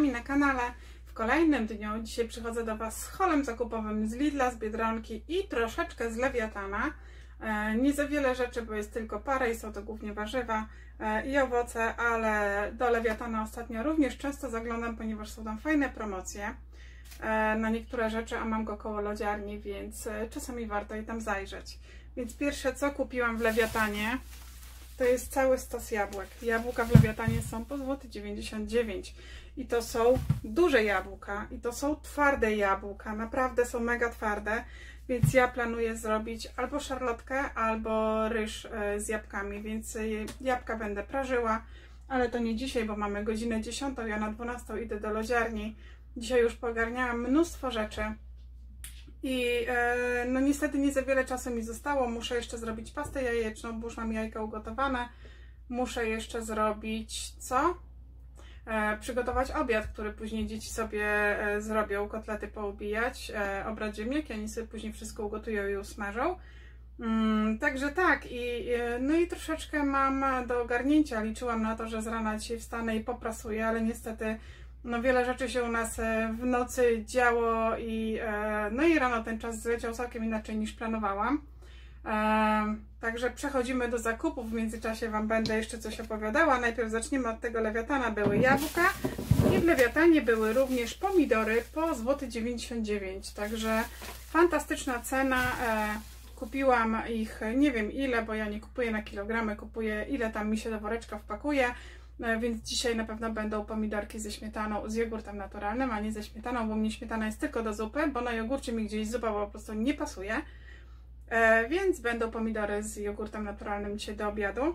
Wami na kanale w kolejnym dniu. Dzisiaj przychodzę do Was z haulem zakupowym z Lidla, z Biedronki i troszeczkę z Lewiatana. Nie za wiele rzeczy, bo jest tylko parę i są to głównie warzywa i owoce, ale do Lewiatana ostatnio również często zaglądam, ponieważ są tam fajne promocje na niektóre rzeczy, a mam go koło lodziarni, więc czasami warto i tam zajrzeć. Więc pierwsze co kupiłam w Lewiatanie, to jest cały stos jabłek. Jabłka w Lewiatanie są po 0,99 zł. I to są duże jabłka. I to są twarde jabłka. Naprawdę są mega twarde. Więc ja planuję zrobić albo szarlotkę, albo ryż z jabłkami. Więc jabłka będę prażyła. Ale to nie dzisiaj, bo mamy godzinę 10. Ja na 12 idę do lodziarni. Dzisiaj już pogarniałam mnóstwo rzeczy. I no niestety nie za wiele czasu mi zostało. Muszę jeszcze zrobić pastę jajeczną, bo już mam jajka ugotowane. Muszę jeszcze zrobić co? Przygotować obiad, który później dzieci sobie zrobią, kotlety poubijać, obrać ziemniaki, oni sobie później wszystko ugotują i usmażą. Także tak, no i troszeczkę mam do ogarnięcia. Liczyłam na to, że z rana dzisiaj wstanę i poprasuję, ale niestety no wiele rzeczy się u nas w nocy działo no i rano ten czas zleciał całkiem inaczej niż planowałam. Także przechodzimy do zakupów. W międzyczasie Wam będę jeszcze coś opowiadała. Najpierw zaczniemy od tego Lewiatana. Były jabłka i w Lewiatanie były również pomidory po 0,99 zł. Także fantastyczna cena. Kupiłam ich nie wiem ile, bo ja nie kupuję na kilogramy, kupuję ile tam mi się do woreczka wpakuje. Więc dzisiaj na pewno będą pomidorki ze śmietaną, z jogurtem naturalnym, a nie ze śmietaną, bo mnie śmietana jest tylko do zupy, bo na jogurcie mi gdzieś zupa po prostu nie pasuje. Więc będą pomidory z jogurtem naturalnym dzisiaj do obiadu.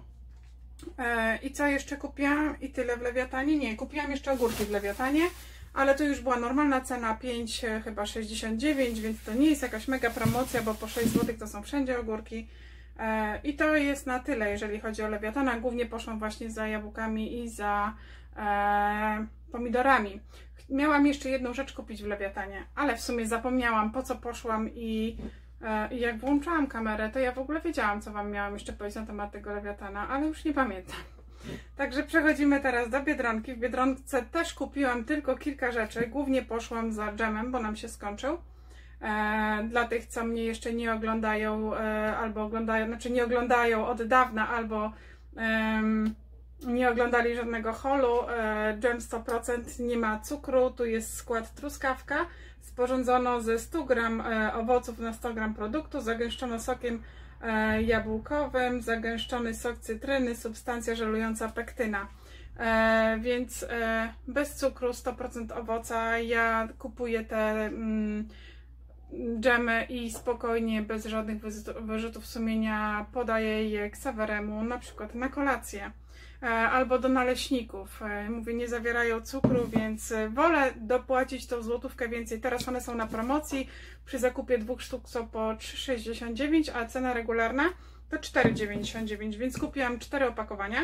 I co jeszcze kupiłam? I tyle w Lewiatanie? Nie, kupiłam jeszcze ogórki w Lewiatanie, ale to już była normalna cena, 5 chyba 69, więc to nie jest jakaś mega promocja, bo po 6 zł to są wszędzie ogórki. I to jest na tyle, jeżeli chodzi o Lewiatana. Głównie poszłam właśnie za jabłkami i za pomidorami. Miałam jeszcze jedną rzecz kupić w Lewiatanie, ale w sumie zapomniałam, po co poszłam i jak włączałam kamerę, to ja w ogóle wiedziałam, co Wam miałam jeszcze powiedzieć na temat tego Lewiatana, ale już nie pamiętam. Także przechodzimy teraz do Biedronki. W Biedronce też kupiłam tylko kilka rzeczy. Głównie poszłam za dżemem, bo nam się skończył. Dla tych, co mnie jeszcze nie oglądają, albo oglądają, znaczy nie oglądają od dawna, albo nie oglądali żadnego haulu, dżem 100% nie ma cukru, tu jest skład truskawka, sporządzono ze 100 g owoców na 100 g produktu, zagęszczono sokiem jabłkowym, zagęszczony sok cytryny, substancja żelująca pektyna. Więc bez cukru, 100% owoca. Ja kupuję te dżemy i spokojnie, bez żadnych wyrzutów sumienia podaję je Ksaweremu, na przykład na kolację albo do naleśników. Mówię, nie zawierają cukru, więc wolę dopłacić tą złotówkę więcej. Teraz one są na promocji, przy zakupie 2 sztuk są po 3,69 zł, a cena regularna to 4,99 zł, więc kupiłam 4 opakowania.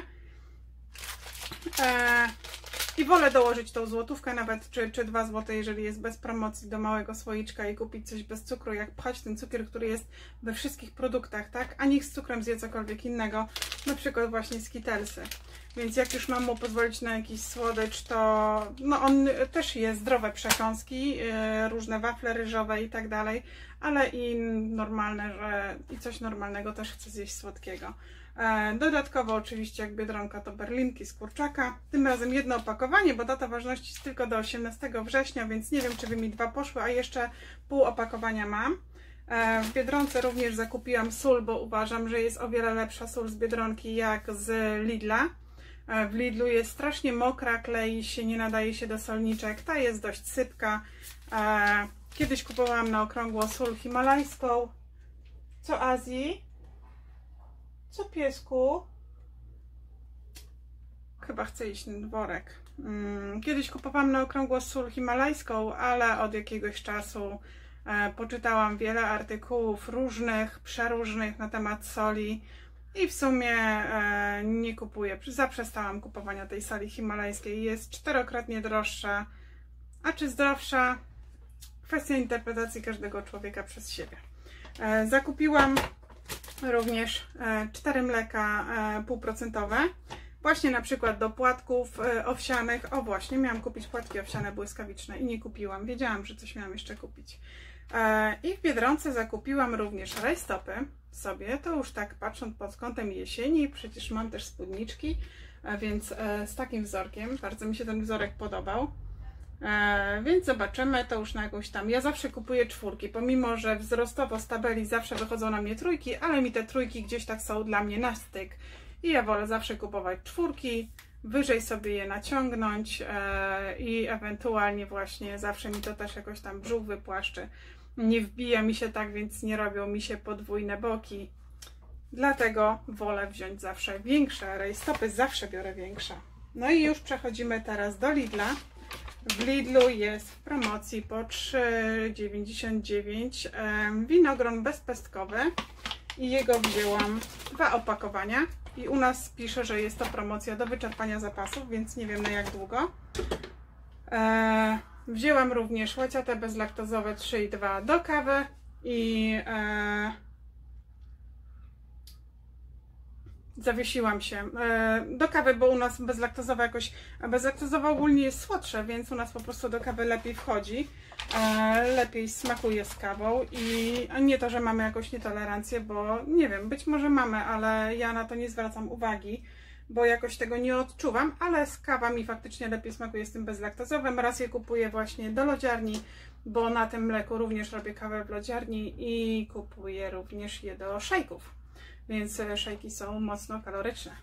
I wolę dołożyć tą złotówkę nawet, czy 2 zł, jeżeli jest bez promocji, do małego słoiczka i kupić coś bez cukru, jak pchać ten cukier, który jest we wszystkich produktach, tak? A niech z cukrem zje cokolwiek innego, na przykład właśnie Skittlesy. Więc jak już mam mu pozwolić na jakiś słodycz, to no on też je zdrowe przekąski, różne wafle ryżowe i tak dalej, ale i normalne, i coś normalnego też chcę zjeść słodkiego. Dodatkowo oczywiście jak Biedronka to berlinki z kurczaka. Tym razem jedno opakowanie, bo data ważności jest tylko do 18 września, więc nie wiem, czy by mi 2 poszły, a jeszcze pół opakowania mam. W Biedronce również zakupiłam sól, bo uważam, że jest o wiele lepsza sól z Biedronki jak z Lidla. W Lidlu jest strasznie mokra, klei się, nie nadaje się do solniczek. Ta jest dość sypka. Kiedyś kupowałam na okrągło sól himalajską. Co Azji? Co piesku? Chyba chcę iść na dworek. Kiedyś kupowałam na okrągło sól himalajską, ale od jakiegoś czasu poczytałam wiele artykułów różnych, przeróżnych na temat soli i w sumie nie kupuję. Zaprzestałam kupowania tej soli himalajskiej. Jest 4-krotnie droższa. A czy zdrowsza? Kwestia interpretacji każdego człowieka przez siebie. Zakupiłam również 4 mleka półprocentowe. Właśnie na przykład do płatków owsianych. O właśnie, miałam kupić płatki owsiane błyskawiczne i nie kupiłam. Wiedziałam, że coś miałam jeszcze kupić. I w Biedronce zakupiłam również rajstopy sobie. To już tak patrząc pod kątem jesieni. Przecież mam też spódniczki, więc z takim wzorkiem. Bardzo mi się ten wzorek podobał. Więc zobaczymy, to już na jakąś tam. Ja zawsze kupuję czwórki, pomimo że wzrostowo z tabeli zawsze wychodzą na mnie trójki, ale mi te trójki gdzieś tak są dla mnie na styk. I ja wolę zawsze kupować czwórki, wyżej sobie je naciągnąć i ewentualnie właśnie zawsze mi to też jakoś tam brzuch wypłaszczy. Nie wbija mi się tak, więc nie robią mi się podwójne boki. Dlatego wolę wziąć zawsze większe rajstopy, zawsze biorę większe. No i już przechodzimy teraz do Lidla. W Lidlu jest w promocji po 3,99 winogron bezpestkowy i jego wzięłam 2 opakowania i u nas pisze, że jest to promocja do wyczerpania zapasów, więc nie wiem na jak długo. Wzięłam również łaciate bezlaktozowe 3,2 do kawy i zawiesiłam się do kawy, bo u nas bezlaktozowa jakoś, bezlaktozowa ogólnie jest słodsze, więc u nas po prostu do kawy lepiej wchodzi, lepiej smakuje z kawą i nie to, że mamy jakąś nietolerancję, bo nie wiem, być może mamy, ale ja na to nie zwracam uwagi, bo jakoś tego nie odczuwam, ale z kawa mi faktycznie lepiej smakuje z tym bezlaktozowym. Raz je kupuję właśnie do lodziarni, bo na tym mleku również robię kawę w lodziarni i kupuję również je do szejków. Więc szejki są mocno kaloryczne.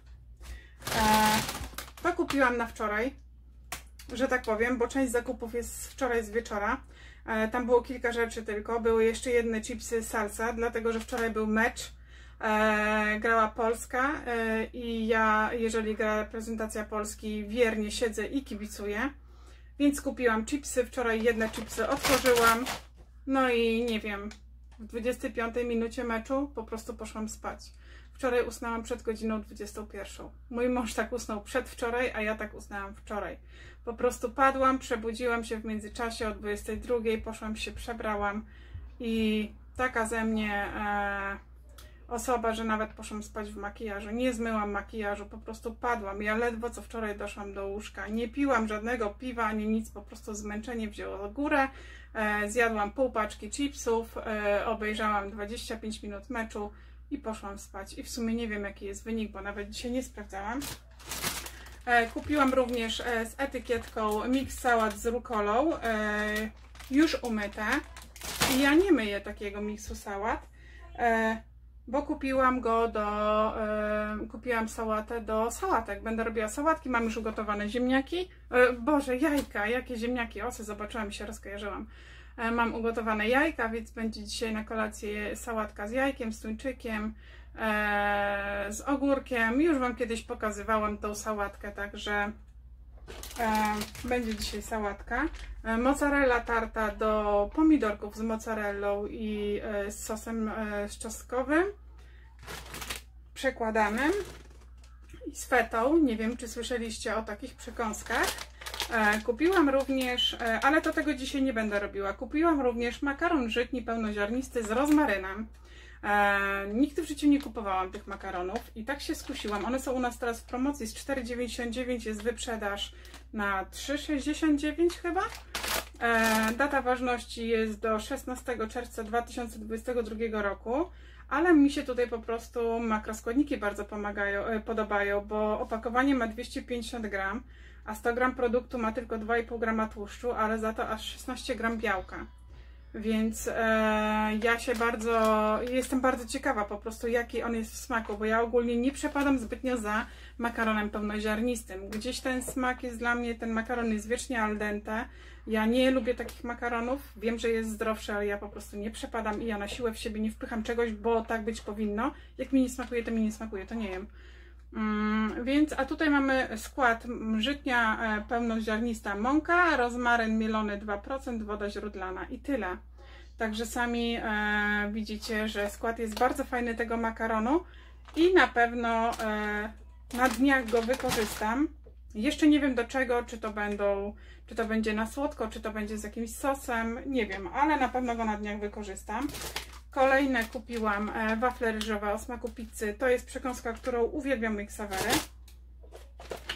To kupiłam na wczoraj, że tak powiem, bo część zakupów jest wczoraj z wieczora. Tam było kilka rzeczy tylko. Były jeszcze jedne chipsy salsa, dlatego że wczoraj był mecz. Grała Polska i ja, jeżeli gra reprezentacja Polski, wiernie siedzę i kibicuję. Więc kupiłam chipsy. Wczoraj jedne chipsy otworzyłam. No i nie wiem, w 25 minucie meczu po prostu poszłam spać. Wczoraj usnęłam przed godziną 21. Mój mąż tak usnął przedwczoraj, a ja tak usnęłam wczoraj. Po prostu padłam, przebudziłam się w międzyczasie o 22, poszłam się, przebrałam i taka ze mnie osoba, że nawet poszłam spać w makijażu. Nie zmyłam makijażu, po prostu padłam. Ja ledwo co wczoraj doszłam do łóżka. Nie piłam żadnego piwa, ani nic, po prostu zmęczenie wzięło górę. Zjadłam pół paczki chipsów, obejrzałam 25 minut meczu i poszłam spać. I w sumie nie wiem jaki jest wynik, bo nawet dzisiaj nie sprawdzałam. Kupiłam również z etykietką mix sałat z rukolą, już umyte. I ja nie myję takiego miksu sałat, bo kupiłam go kupiłam sałatę do sałatek. Będę robiła sałatki, mam już ugotowane ziemniaki. Boże, jajka, jakie ziemniaki? O, co zobaczyłam i się rozkojarzyłam. Mam ugotowane jajka, więc będzie dzisiaj na kolację sałatka z jajkiem, z tuńczykiem, z ogórkiem. Już Wam kiedyś pokazywałam tą sałatkę, także będzie dzisiaj sałatka. Mozzarella tarta do pomidorków z mozzarellą i z sosem czosnkowym, przekładanym i z fetą. Nie wiem, czy słyszeliście o takich przekąskach. Kupiłam również, ale to tego dzisiaj nie będę robiła, kupiłam również makaron żytni pełnoziarnisty z rozmarynem. Nigdy w życiu nie kupowałam tych makaronów i tak się skusiłam. One są u nas teraz w promocji, z 4,99 jest wyprzedaż na 3,69 chyba. Data ważności jest do 16 czerwca 2022 roku, ale mi się tutaj po prostu makroskładniki bardzo podobają, bo opakowanie ma 250 gram, a 100 gram produktu ma tylko 2,5 grama tłuszczu, ale za to aż 16 gram białka. Więc ja się jestem bardzo ciekawa po prostu jaki on jest w smaku, bo ja ogólnie nie przepadam zbytnio za makaronem pełnoziarnistym. Gdzieś ten smak jest dla mnie, ten makaron jest wiecznie al dente. Ja nie lubię takich makaronów, wiem, że jest zdrowszy, ale ja po prostu nie przepadam i ja na siłę w siebie nie wpycham czegoś, bo tak być powinno. Jak mi nie smakuje, to mi nie smakuje, to nie jem. Więc, a tutaj mamy skład: żytnia pełnoziarnista mąka, rozmaryn mielony 2%, woda źródlana i tyle. Także sami widzicie, że skład jest bardzo fajny tego makaronu i na pewno na dniach go wykorzystam. Jeszcze nie wiem do czego, czy to będzie na słodko, czy to będzie z jakimś sosem, nie wiem, ale na pewno go na dniach wykorzystam. Kolejne kupiłam wafle ryżowe o smaku pizzy. To jest przekąska, którą uwielbiam mój Ksawery.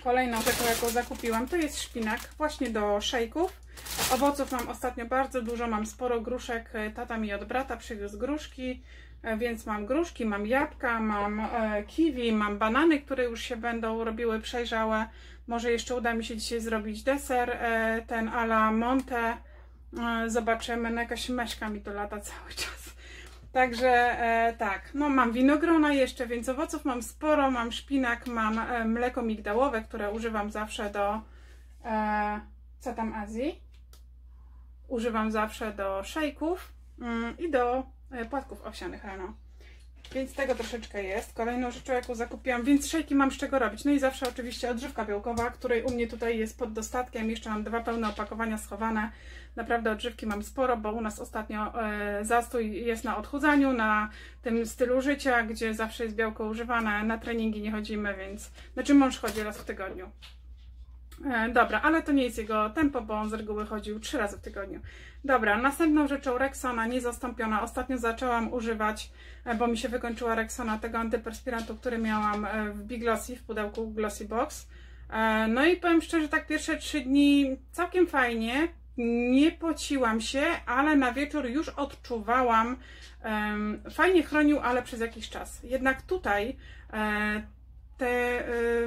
Kolejną rzeczą, jaką zakupiłam, to jest szpinak właśnie do szejków. Owoców mam ostatnio bardzo dużo, mam sporo gruszek. Tata mi od brata przywiózł gruszki, więc mam gruszki, mam jabłka, mam kiwi, mam banany, które już się będą robiły przejrzałe. Może jeszcze uda mi się dzisiaj zrobić deser, ten à la Monte. Zobaczymy, no jakaś meszka mi to lata cały czas. Także tak, no mam winogrona jeszcze, więc owoców mam sporo, mam szpinak, mam mleko migdałowe, które używam zawsze do, co tam Azji? Używam zawsze do szejków i do płatków owsianych rano. Więc tego troszeczkę jest. Kolejną rzeczą, jaką zakupiłam, więc szejki mam z czego robić. No i zawsze oczywiście odżywka białkowa, której u mnie tutaj jest pod dostatkiem. Jeszcze mam 2 pełne opakowania schowane. Naprawdę odżywki mam sporo, bo u nas ostatnio zastój jest na odchudzaniu, na tym stylu życia, gdzie zawsze jest białko używane. Na treningi nie chodzimy, więc... Znaczy mąż chodzi raz w tygodniu. Dobra, ale to nie jest jego tempo, bo on z reguły chodził 3 razy w tygodniu. Dobra, następną rzeczą Rexona niezastąpiona. Ostatnio zaczęłam używać, bo mi się wykończyła Rexona, tego antyperspirantu, który miałam w Big Glossy, w pudełku Glossy Box. No i powiem szczerze, tak pierwsze 3 dni całkiem fajnie, nie pociłam się, ale na wieczór już odczuwałam, fajnie chronił, ale przez jakiś czas. Jednak tutaj te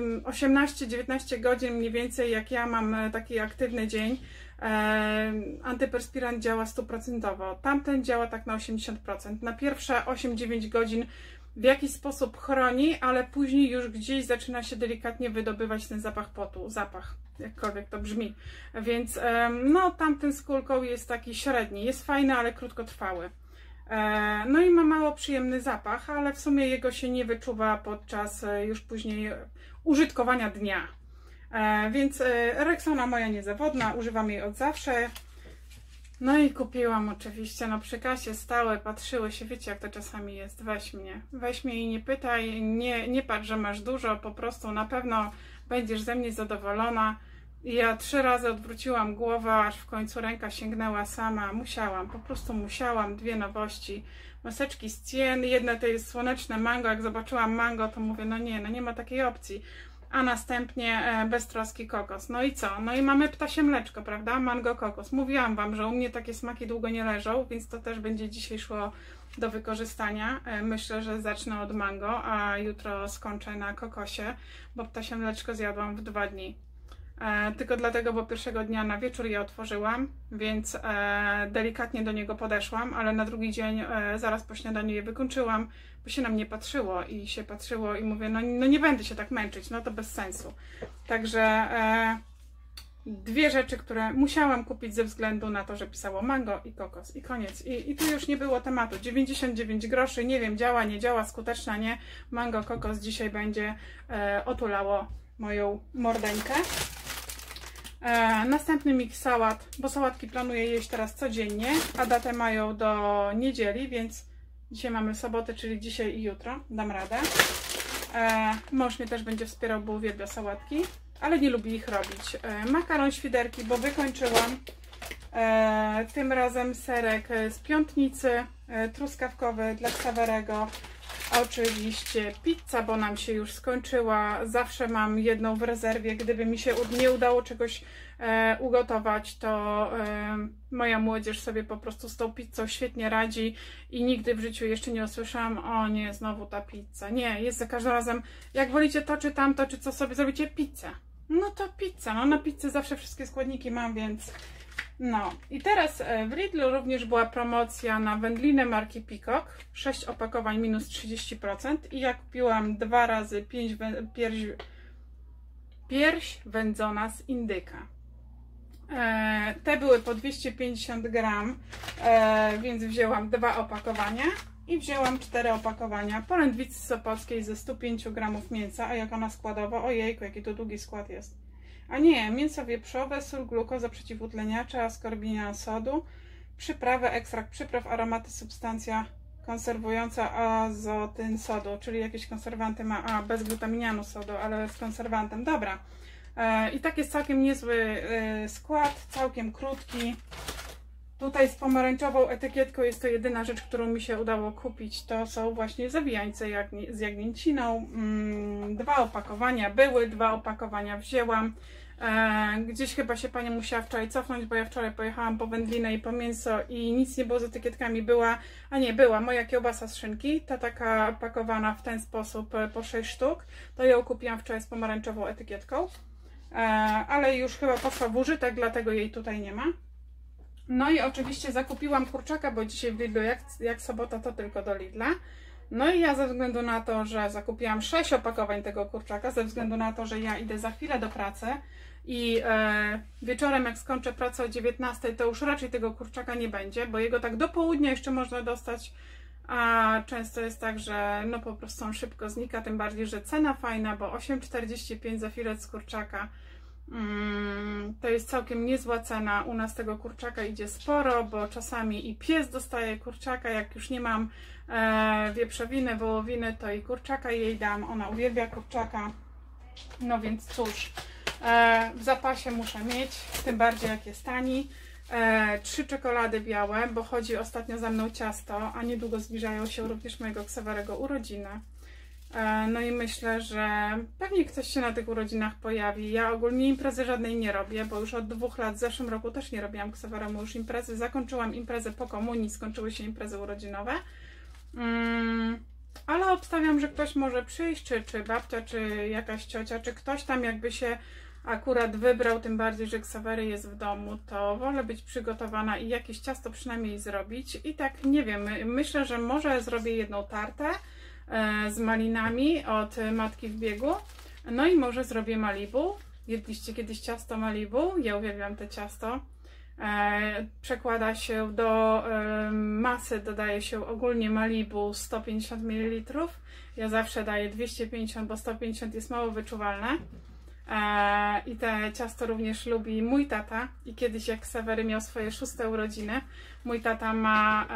18-19 godzin mniej więcej, jak ja mam taki aktywny dzień, antyperspirant działa 100%. Tamten działa tak na 80%. Na pierwsze 8-9 godzin w jakiś sposób chroni, ale później już gdzieś zaczyna się delikatnie wydobywać ten zapach potu, jakkolwiek to brzmi. Więc no tamten z kulką jest taki średni, jest fajny, ale krótkotrwały. No i ma mało przyjemny zapach, ale w sumie jego się nie wyczuwa podczas już później użytkowania dnia. Więc Rexona moja niezawodna, używam jej od zawsze. No i kupiłam oczywiście, no przy kasie stały, patrzyły się, wiecie jak to czasami jest, weź mnie i nie pytaj, nie patrz, że masz dużo, po prostu na pewno będziesz ze mnie zadowolona. I ja 3 razy odwróciłam głowę, aż w końcu ręka sięgnęła sama, po prostu musiałam, 2 nowości, maseczki z Cien, jedna to jest słoneczne mango, jak zobaczyłam mango, to mówię, no nie ma takiej opcji. A następnie beztroski kokos. No i co? No i mamy ptasie mleczko, prawda? Mango kokos. Mówiłam Wam, że u mnie takie smaki długo nie leżą, więc to też będzie dzisiaj szło do wykorzystania. Myślę, że zacznę od mango, a jutro skończę na kokosie, bo ptasie mleczko zjadłam w 2 dni. Tylko dlatego, bo pierwszego dnia na wieczór je otworzyłam, więc delikatnie do niego podeszłam, ale na drugi dzień zaraz po śniadaniu je wykończyłam, bo się na mnie patrzyło i mówię, no nie będę się tak męczyć, no to bez sensu. Także 2 rzeczy, które musiałam kupić ze względu na to, że pisało mango i kokos i koniec. I tu już nie było tematu. 99 groszy, nie wiem, działa, nie działa, skuteczna, nie. Mango, kokos dzisiaj będzie otulało moją mordeńkę. Następny mix sałat, bo sałatki planuję jeść teraz codziennie, a datę mają do niedzieli, więc dzisiaj mamy sobotę, czyli dzisiaj i jutro, dam radę. Mąż mnie też będzie wspierał, bo uwielbia sałatki, ale nie lubi ich robić. Makaron świderki, bo wykończyłam. Tym razem serek z Piątnicy, truskawkowy dla Xaverego. Oczywiście pizza, bo nam się już skończyła. Zawsze mam jedną w rezerwie. Gdyby mi się nie udało czegoś ugotować, to moja młodzież sobie po prostu z tą pizzą świetnie radzi i nigdy w życiu jeszcze nie usłyszałam, o nie, znowu ta pizza. Nie, jest za każdym razem, jak wolicie to czy tamto, czy co sobie zrobicie, pizzę. No to pizza, no na pizzę zawsze wszystkie składniki mam, więc... No i teraz w Lidlu również była promocja na wędlinę marki Peacock, 6 opakowań minus 30% i ja kupiłam 2 razy pierś wędzona z indyka. Te były po 250 gram, więc wzięłam 2 opakowania i wzięłam 4 opakowania polędwicy sopockiej ze 105 gramów mięsa, a jak ona składowa, ojejku, jaki to długi skład jest. A nie, mięso wieprzowe, sól, glukoza przeciwutleniacza, askorbina sodu, przyprawy, ekstrakt przypraw, aromaty, substancja konserwująca azotyn sodu, czyli jakieś konserwanty ma, bez glutaminianu sodu, ale z konserwantem. Dobra. I tak jest całkiem niezły skład, całkiem krótki. Tutaj z pomarańczową etykietką jest to jedyna rzecz, którą mi się udało kupić. To są właśnie zawijańce z jagnięciną. 2 opakowania były, 2 opakowania wzięłam. Gdzieś chyba się pani musiała wczoraj cofnąć, bo ja wczoraj pojechałam po wędlinę i po mięso i nic nie było z etykietkami. Była moja kiełbasa z szynki, ta taka pakowana w ten sposób po 6 sztuk. To ją kupiłam wczoraj z pomarańczową etykietką, ale już chyba poszła w użytek, dlatego jej tutaj nie ma. No i oczywiście zakupiłam kurczaka, bo dzisiaj w Lidlu jak sobota to tylko do Lidla. No i ja ze względu na to, że zakupiłam 6 opakowań tego kurczaka, ze względu na to, że ja idę za chwilę do pracy i wieczorem jak skończę pracę o 19, to już raczej tego kurczaka nie będzie, bo jego tak do południa jeszcze można dostać, a często jest tak, że no po prostu on szybko znika, tym bardziej, że cena fajna, bo 8,45 za filet z kurczaka. To jest całkiem niezła cena. U nas tego kurczaka idzie sporo, bo czasami i pies dostaje kurczaka. Jak już nie mam wieprzowiny, wołowiny, to i kurczaka jej dam. Ona uwielbia kurczaka. No więc cóż, w zapasie muszę mieć, tym bardziej jak jest tani. 3 czekolady białe, bo chodzi ostatnio za mną ciasto, a niedługo zbliżają się również mojego Ksawerego urodziny. No i myślę, że pewnie ktoś się na tych urodzinach pojawi. Ja ogólnie imprezy żadnej nie robię, bo już od 2 lat, w zeszłym roku też nie robiłam Ksaweremu już imprezy. Zakończyłam imprezę po komunii, skończyły się imprezy urodzinowe. Ale obstawiam, że ktoś może przyjść, czy babcia, czy jakaś ciocia, czy ktoś tam jakby się akurat wybrał, tym bardziej, że Ksawery jest w domu, to wolę być przygotowana i jakieś ciasto przynajmniej zrobić. I tak nie wiem, myślę, że może zrobię jedną tartę z malinami od Matki w Biegu. No i może zrobię Malibu. Jedliście kiedyś ciasto Malibu? Ja uwielbiam to ciasto. Przekłada się do masy, dodaje się ogólnie Malibu 150 ml. Ja zawsze daję 250, bo 150 jest mało wyczuwalne. I te ciasto również lubi mój tata. I kiedyś jak Ksawery miał swoje 6. urodziny, mój tata ma...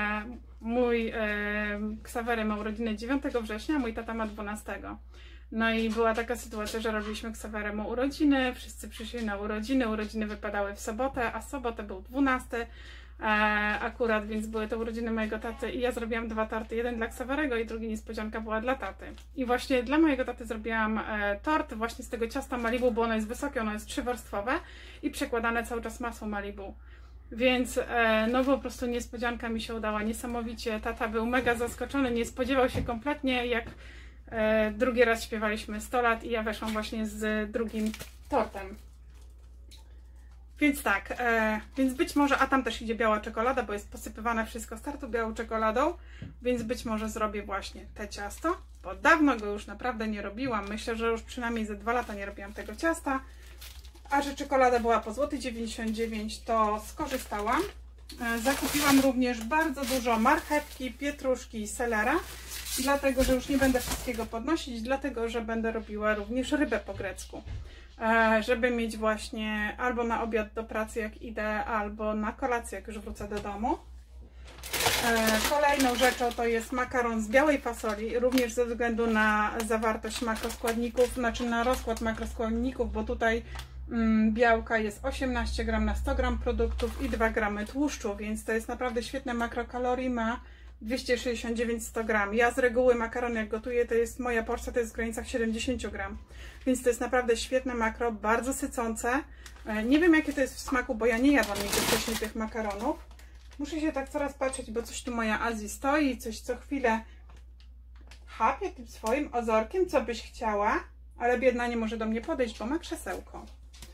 Ksawery ma urodziny 9 września, a mój tata ma 12. No i była taka sytuacja, że robiliśmy Ksaweremu urodziny, wszyscy przyszli na urodziny, urodziny wypadały w sobotę, a sobotę był 12 akurat, więc były to urodziny mojego taty i ja zrobiłam 2 torty, jeden dla Ksawerego i drugi niespodzianka była dla taty. I właśnie dla mojego taty zrobiłam tort właśnie z tego ciasta Malibu, bo ono jest wysokie, ono jest 3-warstwowe i przekładane cały czas masło Malibu. Więc no po prostu niespodzianka mi się udała niesamowicie. Tata był mega zaskoczony, nie spodziewał się kompletnie, jak drugi raz śpiewaliśmy 100 lat i ja weszłam właśnie z drugim tortem. Więc tak, więc być może, a tam też idzie biała czekolada, bo jest posypywane wszystko z tartu białą czekoladą, więc być może zrobię właśnie te ciasto, bo dawno go już naprawdę nie robiłam. Myślę, że już przynajmniej ze 2 lata nie robiłam tego ciasta. A że czekolada była po złoty 99, to skorzystałam. Zakupiłam również bardzo dużo marchewki, pietruszki i selera, dlatego że już nie będę wszystkiego podnosić, dlatego że będę robiła również rybę po grecku. Żeby mieć właśnie albo na obiad do pracy jak idę, albo na kolację jak już wrócę do domu. Kolejną rzeczą to jest makaron z białej fasoli, również ze względu na zawartość makroskładników, znaczy na rozkład makroskładników, bo tutaj białka jest 18 g na 100 g produktów i 2 g tłuszczu, więc to jest naprawdę świetne makrokalorii, ma 269-100 g. Ja z reguły makaron jak gotuję, to jest moja porcja, to jest w granicach 70 g, więc to jest naprawdę świetne makro, bardzo sycące. Nie wiem jakie to jest w smaku, bo ja nie jadłam nigdy wcześniej tych makaronów. Muszę się tak coraz patrzeć, bo coś tu moja Azji stoi, coś co chwilę chapie tym swoim ozorkiem, co byś chciała, ale biedna nie może do mnie podejść, bo ma krzesełko.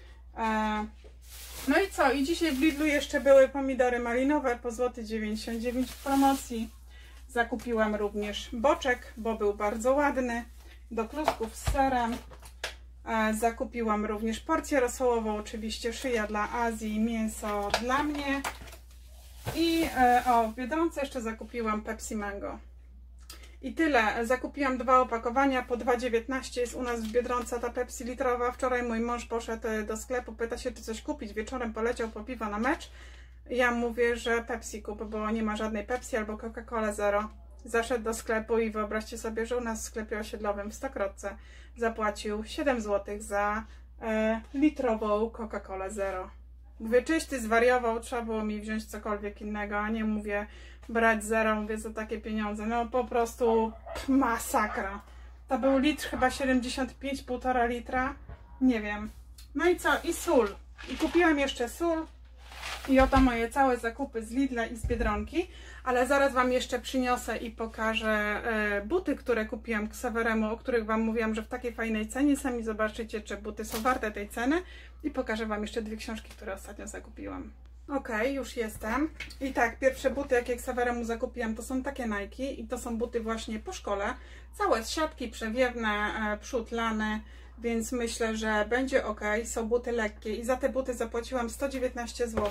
No i co? I dzisiaj w Lidlu jeszcze były pomidory malinowe po złoty 99 w promocji. Zakupiłam również boczek, bo był bardzo ładny, do klusków z serem. Zakupiłam również porcję rosołową, oczywiście szyja dla Azji, mięso dla mnie. I w Biedronce jeszcze zakupiłam Pepsi Mango. I tyle. Zakupiłam 2 opakowania po 2,19 jest u nas w Biedronce ta Pepsi litrowa. Wczoraj mój mąż poszedł do sklepu, pyta się czy coś kupić. Wieczorem poleciał po piwo na mecz. Ja mówię, że Pepsi kup, bo nie ma żadnej Pepsi albo Coca-Cola Zero. Zaszedł do sklepu i wyobraźcie sobie, że u nas w sklepie osiedlowym w Stokrotce zapłacił 7 zł za litrową Coca-Colę Zero. Mówię, czyś ty zwariował, trzeba było mi wziąć cokolwiek innego, a nie mówię brać zero, mówię, za takie pieniądze. No po prostu masakra. To był litr chyba 75, 1,5 litra, nie wiem. No i co? I sól. I kupiłam jeszcze sól. I oto moje całe zakupy z Lidla i z Biedronki, ale zaraz Wam jeszcze przyniosę i pokażę buty, które kupiłam Xaveremu, o których Wam mówiłam, że w takiej fajnej cenie. Sami zobaczycie, czy buty są warte tej ceny i pokażę Wam jeszcze 2 książki, które ostatnio zakupiłam. Ok, już jestem. I tak, pierwsze buty, jakie Xaveremu zakupiłam, to są takie Nike i to są buty właśnie po szkole. Całe z siatki, przewiewne, przód lany. Więc myślę, że będzie ok. Są buty lekkie i za te buty zapłaciłam 119 zł.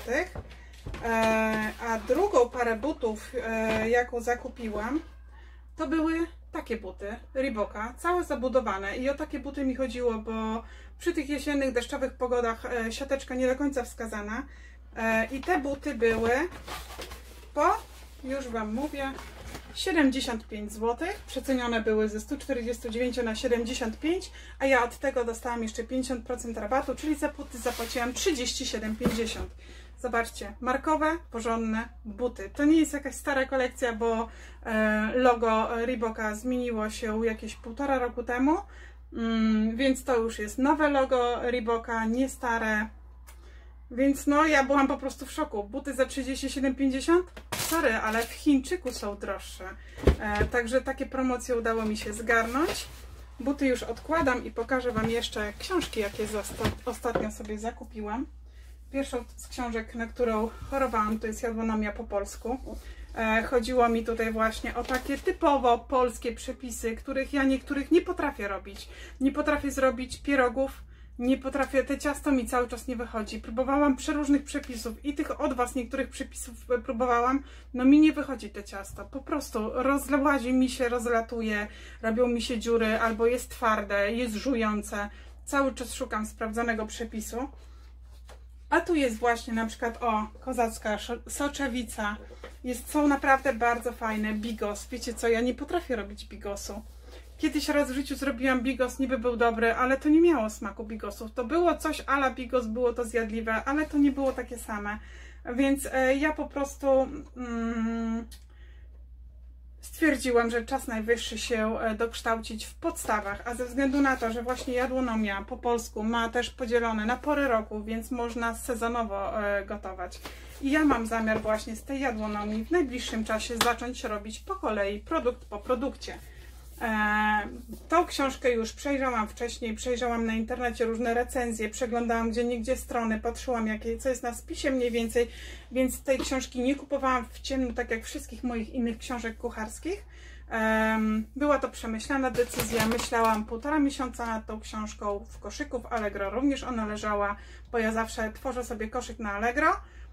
A drugą parę butów, jaką zakupiłam, to były takie buty Reeboka, całe zabudowane. I o takie buty mi chodziło, bo przy tych jesiennych, deszczowych pogodach siateczka nie do końca wskazana. I te buty były po, już Wam mówię, 75 zł, przecenione były ze 149 na 75, a ja od tego dostałam jeszcze 50% rabatu, czyli za buty zapłaciłam 37,50. Zobaczcie, markowe, porządne buty. To nie jest jakaś stara kolekcja, bo logo Reeboka zmieniło się jakieś 1,5 roku temu, więc to już jest nowe logo Reeboka, nie stare. Więc no, ja byłam po prostu w szoku. Buty za 37,50? Sorry, ale w Chińczyku są droższe. Także takie promocje udało mi się zgarnąć. Buty już odkładam i pokażę Wam jeszcze książki, jakie ostatnio sobie zakupiłam. Pierwszą z książek, na którą chorowałam, to jest Jadłonomia po polsku. Chodziło mi tutaj właśnie o takie typowo polskie przepisy, których ja niektórych nie potrafię robić. Nie potrafię zrobić pierogów. Nie potrafię, te ciasto mi cały czas nie wychodzi. Próbowałam przeróżnych przepisów i tych od Was niektórych przepisów próbowałam, no mi nie wychodzi te ciasto. Po prostu rozłazi mi się, rozlatuje, robią mi się dziury, albo jest twarde, jest żujące. Cały czas szukam sprawdzonego przepisu. A tu jest właśnie na przykład, o, kozacka soczewica. Są naprawdę bardzo fajne. Bigos. Wiecie co, ja nie potrafię robić bigosu. Kiedyś raz w życiu zrobiłam bigos, niby był dobry, ale to nie miało smaku bigosów. To było coś a la bigos, było to zjadliwe, ale to nie było takie same. Więc ja po prostu stwierdziłam, że czas najwyższy się dokształcić w podstawach, a ze względu na to, że właśnie Jadłonomia po polsku ma też podzielone na pory roku, więc można sezonowo gotować. I ja mam zamiar właśnie z tej Jadłonomii w najbliższym czasie zacząć robić po kolei, produkt po produkcie. Tą książkę już przejrzałam wcześniej, przejrzałam na internecie różne recenzje, przeglądałam gdzieniegdzie strony, patrzyłam co jest na spisie mniej więcej, więc tej książki nie kupowałam w ciemno, tak jak wszystkich moich innych książek kucharskich. Była to przemyślana decyzja, myślałam 1,5 miesiąca nad tą książką, w koszyku w Allegro również ona leżała, bo ja zawsze tworzę sobie koszyk na Allegro.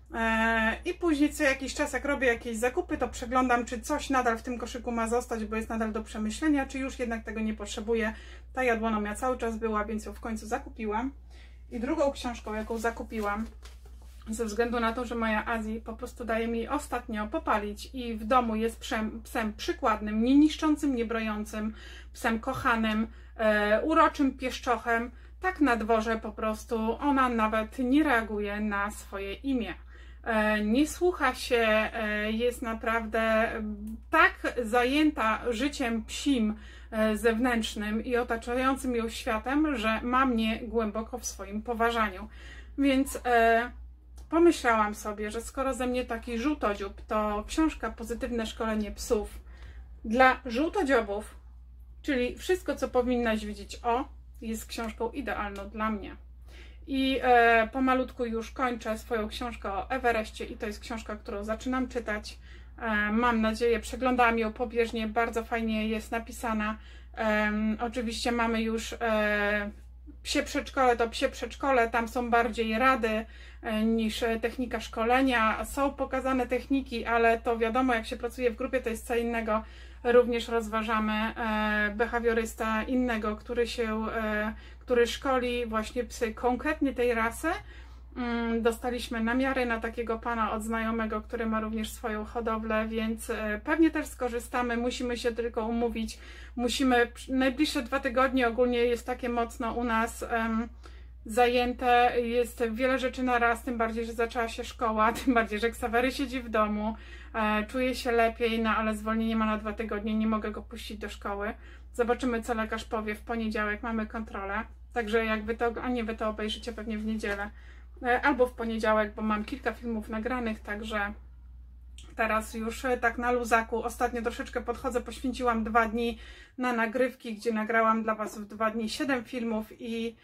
I później co jakiś czas, jak robię jakieś zakupy, to przeglądam, czy coś nadal w tym koszyku ma zostać, bo jest nadal do przemyślenia, czy już jednak tego nie potrzebuję. Ta Jadłonomia cały czas była, więc ją w końcu zakupiłam. I drugą książką, jaką zakupiłam, ze względu na to, że moja Azji po prostu daje mi ostatnio popalić i w domu jest psem przykładnym, nie niszczącym, nie brojącym, psem kochanym, uroczym pieszczochem, tak na dworze po prostu ona nawet nie reaguje na swoje imię. Nie słucha się, jest naprawdę tak zajęta życiem psim zewnętrznym i otaczającym ją światem, że ma mnie głęboko w swoim poważaniu. Więc pomyślałam sobie, że skoro ze mnie taki żółtodziób, to książka Pozytywne szkolenie psów dla żółtodziobów, czyli wszystko, co powinnaś widzieć jest książką idealną dla mnie. I pomalutku już kończę swoją książkę o Everestie i to jest książka, którą zaczynam czytać. Mam nadzieję, przeglądałam ją pobieżnie, bardzo fajnie jest napisana. Oczywiście mamy już psie przedszkole, to psie przedszkole, tam są bardziej rady niż technika szkolenia. Są pokazane techniki, ale to wiadomo, jak się pracuje w grupie, to jest co innego. Również rozważamy behawiorysta innego, który szkoli właśnie psy konkretnie tej rasy. Dostaliśmy namiary na takiego pana od znajomego, który ma również swoją hodowlę, więc pewnie też skorzystamy. Musimy się tylko umówić. Najbliższe 2 tygodnie ogólnie jest takie mocno u nas zajęte, jest wiele rzeczy na raz, tym bardziej, że zaczęła się szkoła, tym bardziej, że Ksawery siedzi w domu, czuje się lepiej, no ale zwolnienie ma na 2 tygodnie, nie mogę go puścić do szkoły. Zobaczymy, co lekarz powie. W poniedziałek mamy kontrolę, także jak wy to, a nie wy to obejrzycie pewnie w niedzielę, albo w poniedziałek, bo mam kilka filmów nagranych, także teraz już tak na luzaku. Ostatnio troszeczkę podchodzę, poświęciłam 2 dni na nagrywki, gdzie nagrałam dla was w 2 dni 7 filmów i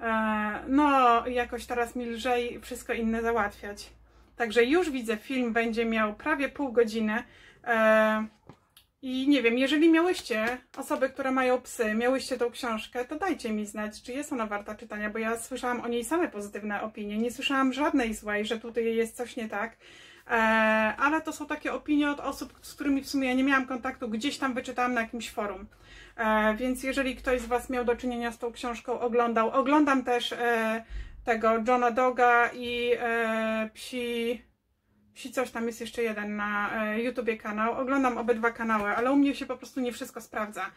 no jakoś teraz mi lżej wszystko inne załatwiać. Także już widzę, film będzie miał prawie pół godziny. I nie wiem, jeżeli miałyście osoby, które mają psy, miałyście tą książkę, to dajcie mi znać, czy jest ona warta czytania, bo ja słyszałam o niej same pozytywne opinie, nie słyszałam żadnej złej, że tutaj jest coś nie tak, ale to są takie opinie od osób, z którymi w sumie ja nie miałam kontaktu, gdzieś tam wyczytałam na jakimś forum, więc jeżeli ktoś z was miał do czynienia z tą książką, oglądam też tego Johna Doga i psi coś tam jest jeszcze jeden na YouTubie kanał. Oglądam obydwa kanały, ale u mnie się po prostu nie wszystko sprawdza.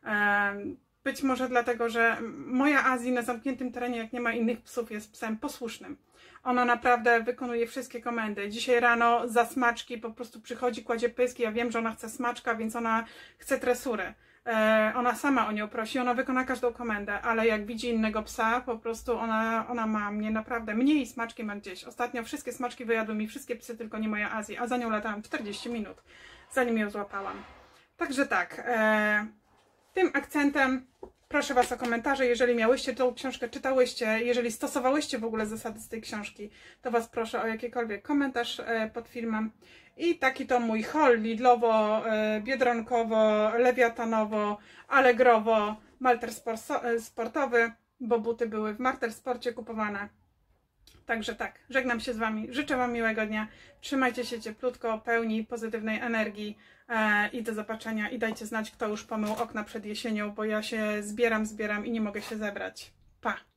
Być może dlatego, że moja Azji na zamkniętym terenie, jak nie ma innych psów, jest psem posłusznym. Ona naprawdę wykonuje wszystkie komendy. Dzisiaj rano za smaczki po prostu przychodzi, kładzie pyski. Ja wiem, że ona chce smaczka, więc ona chce tresury. Ona sama o nią prosi, ona wykona każdą komendę, ale jak widzi innego psa, po prostu ona ma mnie naprawdę, mnie i smaczki ma gdzieś. Ostatnio wszystkie smaczki wyjadły mi, wszystkie psy, tylko nie moja Azji, a za nią latałam 40 minut, zanim ją złapałam. Także tak, tym akcentem proszę was o komentarze, jeżeli miałyście tą książkę, czytałyście, jeżeli stosowałyście w ogóle zasady z tej książki, to was proszę o jakikolwiek komentarz pod filmem. I taki to mój haul Lidlowo, Biedronkowo, Lewiatanowo, Allegrowo, Malter sportowy, bo buty były w Malter Sporcie kupowane. Także tak, żegnam się z wami, życzę wam miłego dnia, trzymajcie się cieplutko, pełni pozytywnej energii i do zobaczenia i dajcie znać, kto już pomył okna przed jesienią, bo ja się zbieram i nie mogę się zebrać. Pa!